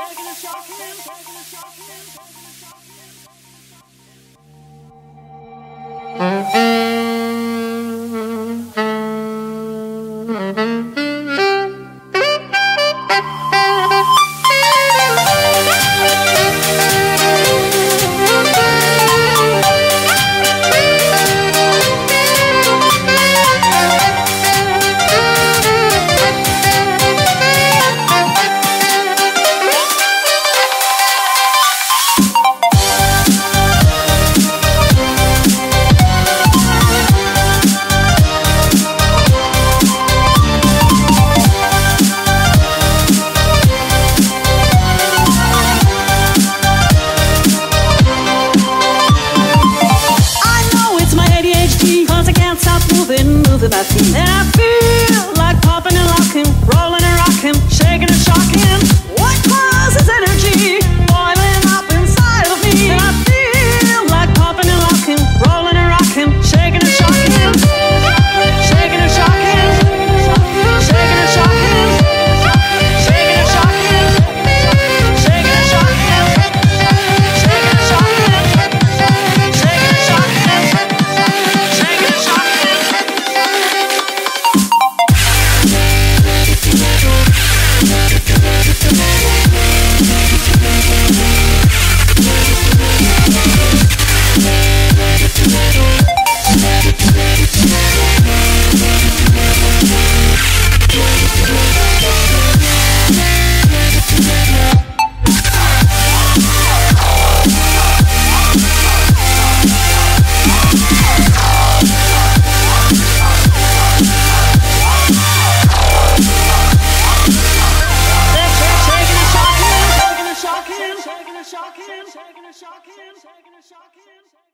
Moving my feet, and I feel like popping and locking, rolling and rocking, shaking and shocking. What causes energy boiling up inside of me? And I feel like popping and locking, rolling and rocking, shaking and shocking, shaking and shocking, shaking and shocking, shaking and shocking, shaking and shocking, shaking and shocking, shaking and shocking, shaking and shocking. Shaking and shocking.